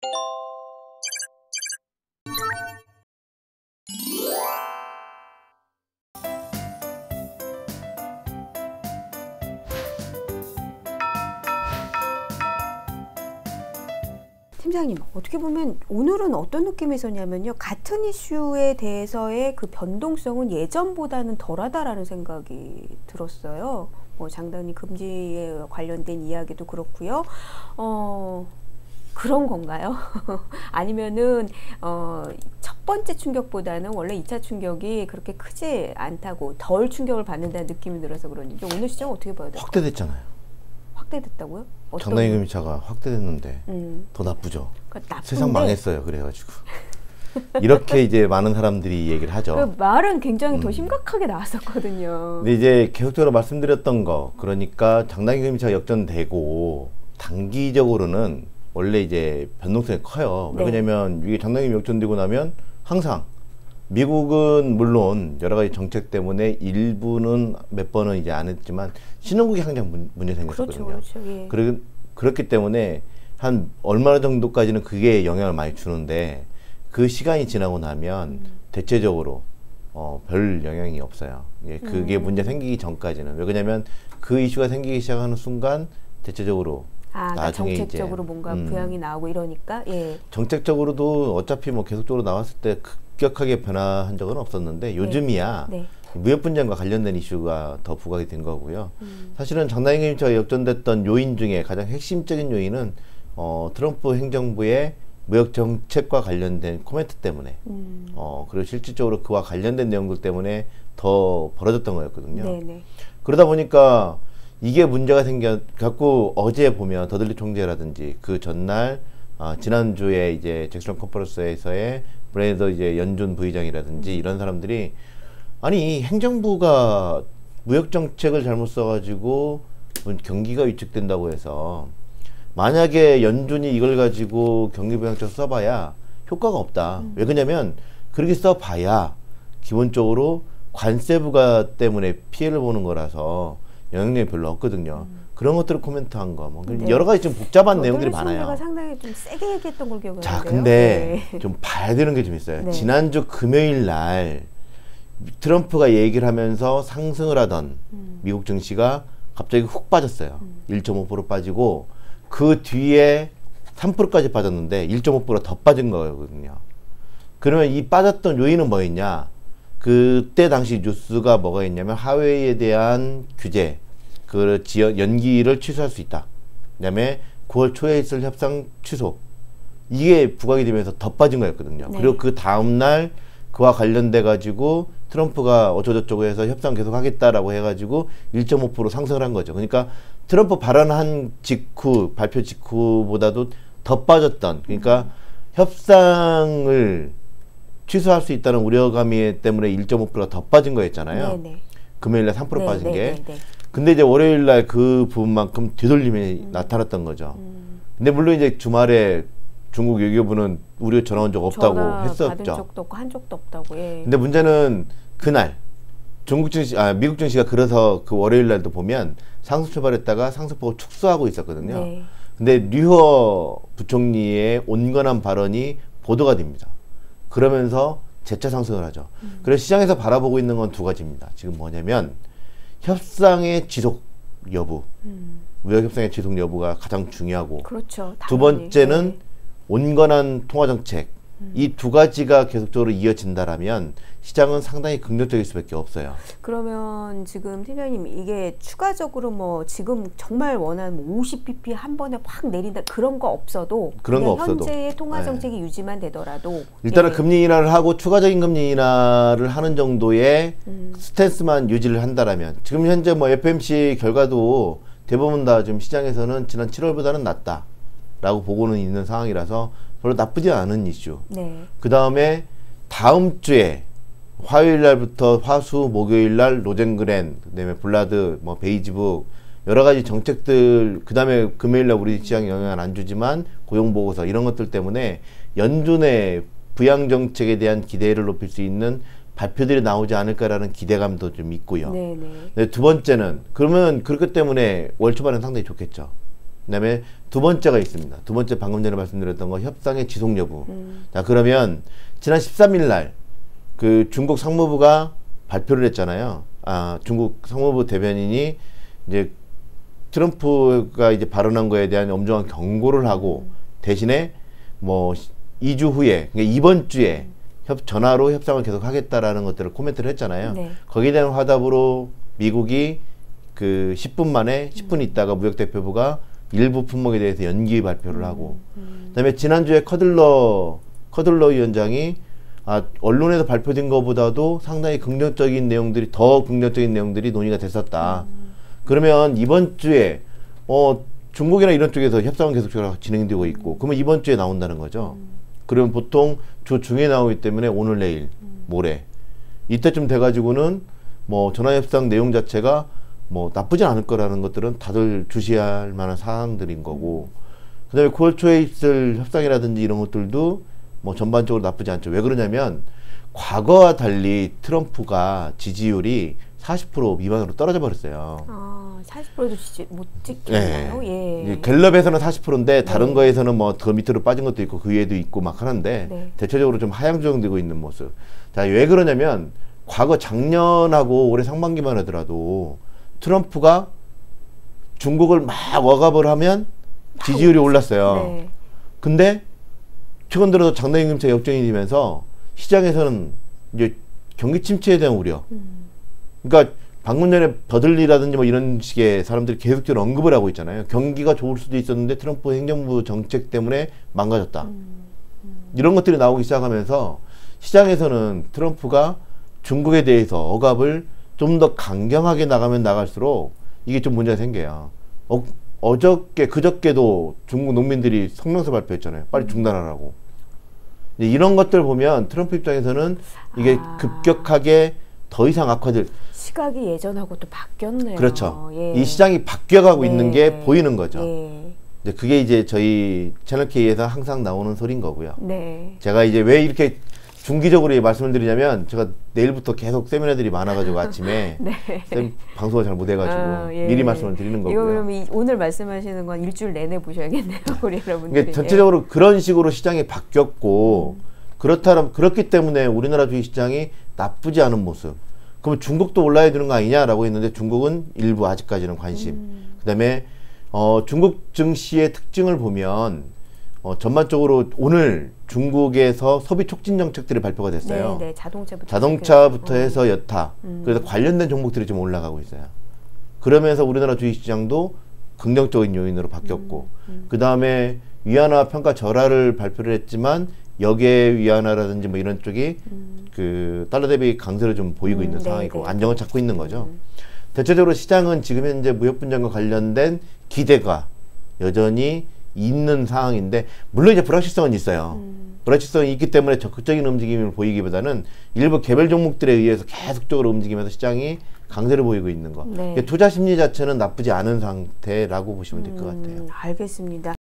팀장님, 어떻게 보면 오늘은 어떤 느낌이 있었냐면요. 같은 이슈에 대해서의 그 변동성은 예전보다는 덜하다라는 생각이 들었어요. 뭐 장단이 금지에 관련된 이야기도 그렇고요. 그런 건가요? 아니면은 첫 번째 충격보다는 원래 2차 충격이 그렇게 크지 않다고 덜 충격을 받는다는 느낌이 들어서 그런지 오늘 시장 어떻게 봐야 될까요? 확대됐잖아요. 확대됐다고요? 장단기금리차가 확대됐는데 더 나쁘죠. 그러니까 세상 망했어요. 그래가지고 이렇게 이제 많은 사람들이 얘기를 하죠. 그 말은 굉장히 더 심각하게 나왔었거든요. 근데 이제 계속적으로 말씀드렸던 거, 그러니까 장단기금리차가 역전되고 단기적으로는 원래 이제 변동성이 커요. 네. 왜냐면 이게 장단기금리 역전되고 나면 항상 미국은 물론 여러 가지 정책 때문에 일부는 몇 번은 이제 안 했지만 신흥국이 항상 문제 생겼거든요. 그렇죠, 예. 그렇기 때문에 한 얼마나 정도까지는 그게 영향을 많이 주는데 그 시간이 지나고 나면 대체적으로 별 영향이 없어요. 예, 그게 문제 생기기 전까지는. 왜냐면 그 이슈가 생기기 시작하는 순간 대체적으로 나중에 정책적으로 이제 뭔가 부양이 나오고 이러니까 예. 정책적으로도 어차피 뭐 계속적으로 나왔을 때 급격하게 변화한 적은 없었는데 요즘이야 네. 무역 분쟁과 관련된 이슈가 더 부각이 된 거고요. 사실은 장단기금리차가 역전됐던 요인 중에 가장 핵심적인 요인은 트럼프 행정부의 무역 정책과 관련된 코멘트 때문에 그리고 실질적으로 그와 관련된 내용들 때문에 더 벌어졌던 거였거든요. 네네. 그러다 보니까 이게 문제가 생겨갖고 어제 보면 더들리 총재라든지 그 전날 지난주에 이제 잭슨 컨퍼런스에서의 브레이더 이제 연준 부의장이라든지 이런 사람들이 아니 행정부가 무역 정책을 잘못 써가지고 경기가 위축된다고 해서 만약에 연준이 이걸 가지고 경기 부양책 써봐야 효과가 없다. 왜 그러냐면 그렇게 써봐야 기본적으로 관세 부과 때문에 피해를 보는 거라서 영향력이 별로 없거든요. 그런 것들을 코멘트한 거, 뭐 네. 여러 가지 좀 복잡한 내용들이 많아요. 가 상당히 좀 세게 얘기했던 걸 기억하는데요. 자, 근데 네. 좀 봐야 되는 게 좀 있어요. 네. 지난주 금요일 날 트럼프가 얘기를 하면서 상승을 하던 미국 증시가 갑자기 훅 빠졌어요. 1.5% 빠지고 그 뒤에 3%까지 빠졌는데 1.5%가 더 빠진 거거든요. 그러면 이 빠졌던 요인은 뭐였냐? 그때 당시 뉴스가 뭐가 있냐면 하웨이에 대한 규제, 그 연기를 취소할 수 있다. 그다음에 9월 초에 있을 협상 취소. 이게 부각이 되면서 더 빠진 거였거든요. 네. 그리고 그 다음날 그와 관련돼 가지고 트럼프가 어쩌고저쩌고 해서 협상 계속 하겠다라고 해가지고 1.5% 상승을 한 거죠. 그러니까 트럼프 발언한 직후, 발표 직후보다도 더 빠졌던, 그러니까 협상을 취소할 수 있다는 우려감이 때문에 1.5%가 더 빠진 거였잖아요. 네네. 금요일날 3% 빠진 게. 네네. 근데 이제 월요일날 그 부분만큼 되돌림이 나타났던 거죠. 근데 물론 이제 주말에 중국 외교부는 우리 전화 온 적 없다고 했었죠. 받은 적도 없고 한 적도 없다고. 예. 근데 문제는 그날 미국 증시가 그래서 그 월요일 날도 보면 상승 출발했다가 상승폭을 축소하고 있었거든요. 네. 근데 류허 부총리의 온건한 발언이 보도가 됩니다. 그러면서 재차 상승을 하죠. 그래서 시장에서 바라보고 있는 건 두 가지입니다. 지금 뭐냐면 협상의 지속 여부, 무역 협상의 지속 여부가 가장 중요하고, 그렇죠. 두 번째는 온건한 통화 정책. 이 두 가지가 계속적으로 이어진다라면 시장은 상당히 긍정적일 수밖에 없어요. 그러면 지금 팀장님 이게 추가적으로 뭐 지금 정말 원하는 50bp 한 번에 확 내린다 그런 거 없어도 그런 거 없어도 현재의 통화 정책이 유지만 되더라도 일단은 예. 금리 인하를 하고 추가적인 금리 인하를 하는 정도의 스탠스만 유지를 한다라면 지금 현재 뭐 FOMC 결과도 대부분 다 지금 시장에서는 지난 7월보다는 낫다라고 보고는 있는 상황이라서 별로 나쁘지 않은 이슈. 네. 그 다음에 다음 주에 화요일 날부터 화수 목요일 날 로젠그랜, 그다음에 블라드, 뭐 베이지북 여러 가지 정책들, 그 다음에 금요일 날 우리 시장에 영향을 안 주지만 고용 보고서 이런 것들 때문에 연준의 부양 정책에 대한 기대를 높일 수 있는 발표들이 나오지 않을까라는 기대감도 좀 있고요. 네네. 네, 두 번째는 그러면 그렇기 때문에 월 초반은 상당히 좋겠죠. 그다음에 두 번째가 있습니다. 두 번째 방금 전에 말씀드렸던 거 협상의 지속 여부. 자, 그러면 지난 13일 날 그 중국 상무부가 발표를 했잖아요. 중국 상무부 대변인이 이제 트럼프가 이제 발언한 거에 대한 엄중한 경고를 하고 대신에 뭐 2주 후에, 그러니까 이번 주에 전화로 협상을 계속하겠다라는 것들을 코멘트를 했잖아요. 네. 거기에 대한 화답으로 미국이 그 10분 만에 10분 있다가 무역대표부가 일부 품목에 대해서 연기 발표를 하고, 그다음에 지난주에 커들러 위원장이 언론에서 발표된 것보다도 상당히 긍정적인 내용들이 논의가 됐었다. 그러면 이번 주에 중국이나 이런 쪽에서 협상은 계속적으로 진행되고 있고, 그러면 이번 주에 나온다는 거죠. 그러면 보통 주 중에 나오기 때문에 오늘, 내일, 모레 이때쯤 돼가지고는 뭐 전화협상 내용 자체가 뭐 나쁘진 않을 거라는 것들은 다들 주시할 만한 사항들인 거고, 그 다음에 9월 초에 있을 협상이라든지 이런 것들도 뭐 전반적으로 나쁘지 않죠. 왜 그러냐면 과거와 달리 트럼프가 지지율이 40% 미만으로 떨어져 버렸어요. 40%도 못 찍겠나요? 네. 예. 갤럽에서는 40%인데 다른 네. 거에서는 뭐 더 밑으로 빠진 것도 있고 그 위에도 있고 막 하는데 네. 대체적으로 좀 하향 조정되고 있는 모습. 자, 왜 그러냐면 과거 작년하고 올해 상반기만 하더라도 트럼프가 중국을 막 억압을 하면 지지율이 올랐어요. 네. 근데 최근 들어서 장단임금제 역전이 되면서 시장에서는 이제 경기 침체에 대한 우려. 그러니까 방금 전에 버들리라든지 뭐 이런 식의 사람들이 계속적으로 언급을 하고 있잖아요. 경기가 좋을 수도 있었는데 트럼프 행정부 정책 때문에 망가졌다. 이런 것들이 나오기 시작하면서 시장에서는 트럼프가 중국에 대해서 억압을 좀 더 강경하게 나가면 나갈수록 이게 좀 문제가 생겨요. 그저께도 중국 농민들이 성명서 발표했잖아요. 빨리 중단하라고. 이런 것들 보면 트럼프 입장에서는 이게 급격하게 더 이상 악화될 시각이 예전하고 또 바뀌었네요. 그렇죠. 예. 이 시장이 바뀌어가고 네. 있는 게 보이는 거죠. 예. 그게 이제 저희 채널K에서 항상 나오는 소리인 거고요. 네. 제가 이제 왜 이렇게 중기적으로 말씀을 드리냐면 제가 내일부터 계속 세미나들이 많아가지고 아침에 네. 방송을 잘 못해가지고 예. 미리 말씀을 드리는 거고요. 이거 그러면 오늘 말씀하시는 건 일주일 내내 보셔야겠네요, 우리 여러분들이. 그러니까 전체적으로 그런 식으로 시장이 바뀌었고 그렇기 때문에 우리나라 주식시장이 나쁘지 않은 모습. 그러면 중국도 올라야 되는 거 아니냐라고 했는데 중국은 일부 아직까지는 관심. 그다음에 중국 증시의 특징을 보면 전반적으로 오늘 중국에서 소비 촉진 정책들이 발표가 됐어요. 네, 자동차부터 해서 여타. 그래서 관련된 종목들이 좀 올라가고 있어요. 그러면서 우리나라 주식시장도 긍정적인 요인으로 바뀌었고, 그 다음에 위안화 평가 절하를 발표를 했지만 역의 위안화라든지 뭐 이런 쪽이 그 달러 대비 강세를 좀 보이고 있는 상황이고 네. 안정을 찾고 있는 거죠. 대체적으로 시장은 지금 현재 무역 분쟁과 관련된 기대가 여전히 있는 상황인데, 물론 이제 불확실성은 있어요. 불확실성이 있기 때문에 적극적인 움직임을 보이기보다는 일부 개별 종목들에 의해서 계속적으로 움직이면서 시장이 강세를 보이고 있는 거. 네. 투자 심리 자체는 나쁘지 않은 상태라고 보시면 될 것 같아요. 알겠습니다.